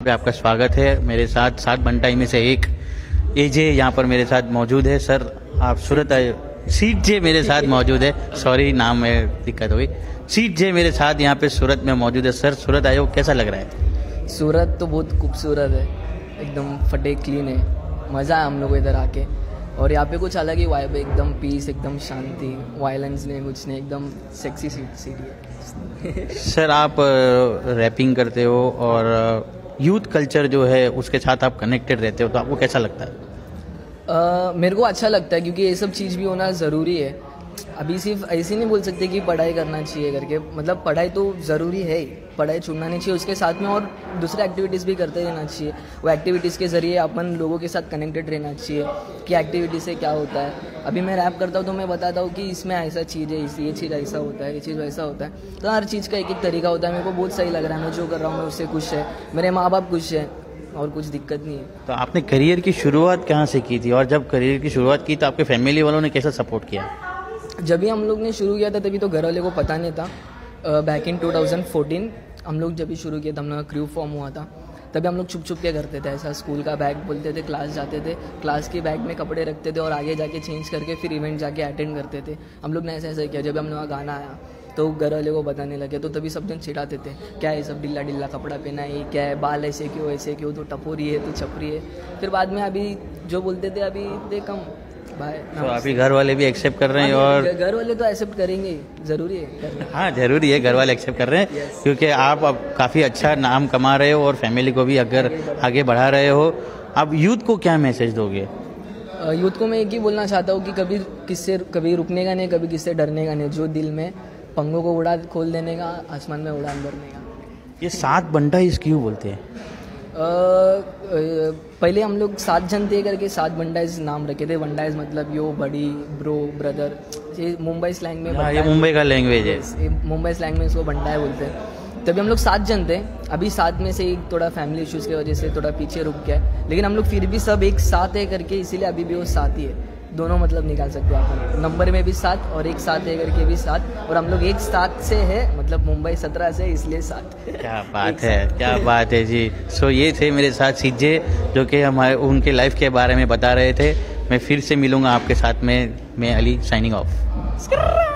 पे आपका स्वागत है। मेरे साथ 7 बंटाई में से एक एजे यहाँ पर मेरे साथ मौजूद है। सर आप सूरत आए, सीट जे मेरे साथ मौजूद है, सॉरी नाम में दिक्कत हुई। सीट जे मेरे साथ यहाँ पे सूरत में मौजूद है। सर सूरत आए हो, कैसा लग रहा है? सूरत तो बहुत खूबसूरत है, एकदम फटे क्लीन है, मज़ा है हम लोग को इधर आके। और यहाँ पे कुछ अलग ही वाइब है, एकदम पीस, एकदम शांति, वायलेंस नहीं, कुछ नहीं, एकदम सेक्सी सिटी है। सर आप रैपिंग करते हो और यूथ कल्चर जो है उसके साथ आप कनेक्टेड रहते हो, तो आपको कैसा लगता है? मेरे को अच्छा लगता है क्योंकि ये सब चीज़ भी होना ज़रूरी है। अभी सिर्फ ऐसे नहीं बोल सकते कि पढ़ाई करना चाहिए करके, मतलब पढ़ाई तो ज़रूरी है, पढ़ाई छूटना नहीं चाहिए, उसके साथ में और दूसरे एक्टिविटीज़ भी करते रहना चाहिए। वो एक्टिविटीज़ के ज़रिए अपन लोगों के साथ कनेक्टेड रहना चाहिए कि एक्टिविटी से क्या होता है। अभी मैं रैप करता हूँ तो मैं बताता हूँ कि इसमें ऐसा चीज़ है, ये चीज़ ऐसा होता है, ये चीज़ वैसा होता है। तो हर चीज़ का एक एक तरीका होता है। मेरे को बहुत सही लग रहा है, मैं जो कर रहा हूँ मैं उससे खुश है, मेरे माँ बाप खुश हैं और कुछ दिक्कत नहीं है। तो आपने करियर की शुरुआत कहाँ से की थी, और जब करियर की शुरुआत की तो आपके फैमिली वालों ने कैसा सपोर्ट किया? जब भी हम लोग ने शुरू किया था तभी तो घर वाले को पता नहीं था। बैक इन 2014 हम लोग जब भी शुरू किया था, हम लोग का क्रू फॉर्म हुआ था, तभी हम लोग छुप छुप के करते थे ऐसा। स्कूल का बैग बोलते थे, क्लास जाते थे, क्लास के बैग में कपड़े रखते थे और आगे जाके चेंज करके फिर इवेंट जाके अटेंड करते थे। हम लोग ने ऐसा ऐसा किया। जब हम लोग का गाना आया तो घर वाले को बताने लगे तो तभी सब जन चिढ़ाते थे, क्या है सब ढीला ढीला कपड़ा पहना है, क्या है, बाल ऐसे क्यों, तो टपोरी है, तो छपरी है। फिर बाद में अभी जो बोलते थे अभी देख हम भाई, तो अभी घर वाले भी एक्सेप्ट कर रहे हैं, और घर वाले तो एक्सेप्ट करेंगे, ज़रूरी है करना। हाँ ज़रूरी है, घर वाले एक्सेप्ट कर रहे हैं। Yes. क्योंकि आप अब काफ़ी अच्छा नाम कमा रहे हो और फैमिली को भी अगर आगे बढ़ा रहे हो। अब यूथ को क्या मैसेज दोगे? यूथ को मैं एक ही बोलना चाहता हूँ कि कभी रुकने का नहीं, कभी किससे डरने का नहीं। जो दिल में पंगों को उड़ा खोल देने का, आसमान में उड़ान भरने का। ये 7 बंटाइज क्यों बोलते हैं? पहले हम लोग 7 जन थे करके 7 बंडाइज नाम रखे थे। बंडाइज मतलब यो, बड़ी, ब्रो, ब्रदर। ये मुंबई स्लैंग में, ये मुंबई का लैंग्वेज है, मुंबई स्लैंग में इसको बंडाई बोलते हैं। तभी हम लोग 7 जन थे। अभी 7 में से एक थोड़ा फैमिली इश्यूज़ की वजह से थोड़ा पीछे रुक गया, लेकिन हम लोग फिर भी सब एक साथ है करके, इसीलिए अभी भी वो 7 ही है। दोनों मतलब निकाल सकते हो आप, नंबर में भी 7 और एक साथ है करके भी 7, और हम लोग एक साथ से है, मतलब मुंबई 17 से, इसलिए 7। क्या बात है, क्या बात है जी। सो ये थे मेरे साथ सीजे, जो कि हमारे उनके लाइफ के बारे में बता रहे थे। मैं फिर से मिलूंगा आपके साथ में। मैं अली, साइनिंग ऑफ।